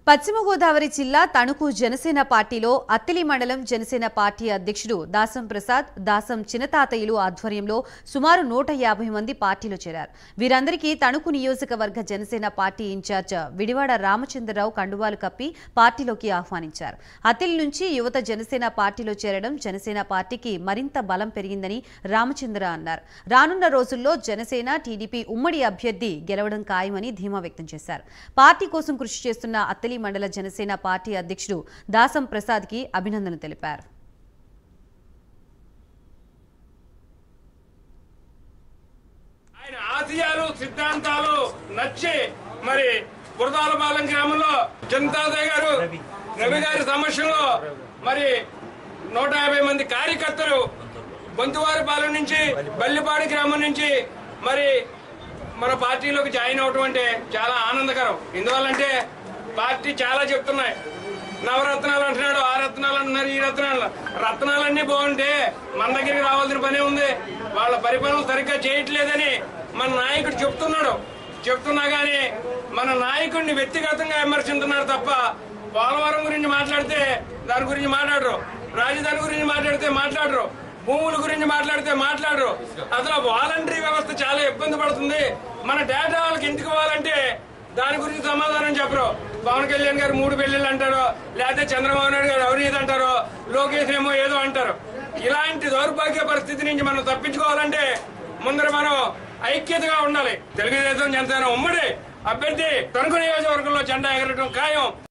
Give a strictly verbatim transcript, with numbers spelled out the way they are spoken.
పశ్చిమ గోదావరి జిల్లా తణుకు జనసేన పార్టీలో అత్తిలి మండలం జనసేన పార్టీ అధ్యక్షుడు దాసం ప్రసాద్, దాసం చినతాతయ్యలు ఆధ్వర్యంలో సుమారు నూట యాభై మంది పార్టీలో చేరారు. వీరందరికీ తణుకు నియోజకవర్గ జనసేన పార్టీ ఇన్ఛార్జ్ విడివాడ రామచంద్రరావు కండువాలు కప్పి పార్టీలోకి ఆహ్వానించారు. అత్తిలి నుంచి యువత జనసేన పార్టీలో చేరడం జనసేన పార్టీకి మరింత బలం పెరిగిందని రామచంద్ర అన్నారు. రానున్న రోజుల్లో జనసేన టీడీపీ ఉమ్మడి అభ్యర్థి గెలవడం ఖాయమని ధీమా వ్యక్తం చేశారు. పార్టీ కోసం కృషి చేస్తున్న అత్తిలి మండల జనసేన పార్టీ అధ్యక్షుడు దాసం ప్రసాద్ కి అభినందనలు తెలిపారు. ఆయన ఆశయాలు సిద్ధాంతాలు నచ్చి మరి బురదాలపాలెం గ్రామంలో జనతాదయ్య గారు రవి గారి సమక్షంలో మరి నూట యాభై మంది కార్యకర్తలు బొంతువారిపాలెం నుంచి బల్లిపాడి గ్రామం నుంచి మరి మన పార్టీలోకి జాయిన్ అవటం అంటే చాలా ఆనందకరం. ఎందువల్లంటే పార్టీ చాలా చెప్తున్నాయి. నవరత్నాలు అంటున్నాడు, ఆ రత్నాలు అంటున్నారు, ఈ రత్నాలు రత్నాలన్నీ బాగుంటే మన దగ్గరికి రావాల్సిన పనే ఉంది. వాళ్ళ పరిపాలన సరిగ్గా చేయట్లేదని మన నాయకుడు చెప్తున్నాడు. చెప్తున్నా గానీ మన నాయకుడిని వ్యక్తిగతంగా విమర్శిస్తున్నారు తప్ప పోలవరం గురించి మాట్లాడితే దాని గురించి మాట్లాడరు, రాజధాని గురించి మాట్లాడితే మాట్లాడరు, భూముల గురించి మాట్లాడితే మాట్లాడరు. అసలు వాలంటరీ వ్యవస్థ చాలా ఇబ్బంది పడుతుంది. మన డేటా వాళ్ళకి ఎందుకు ఇవ్వాలంటే దాని గురించి సమాధానం చెప్పరు. పవన్ కళ్యాణ్ గారు మూడు పెళ్లిళ్ళు అంటారు, లేకపోతే చంద్రబాబు నాయుడు గారు అవినీతి అంటారు, లోకేష్ ఏమో ఏదో అంటారు. ఇలాంటి దౌర్భాగ్య పరిస్థితి నుంచి మనం తప్పించుకోవాలంటే ముందర మనం ఐక్యతగా ఉండాలి. తెలుగుదేశం జనసేన ఉమ్మడి అభ్యర్థి తణుకు నియోజకవర్గంలో జెండా ఎగరటం ఖాయం.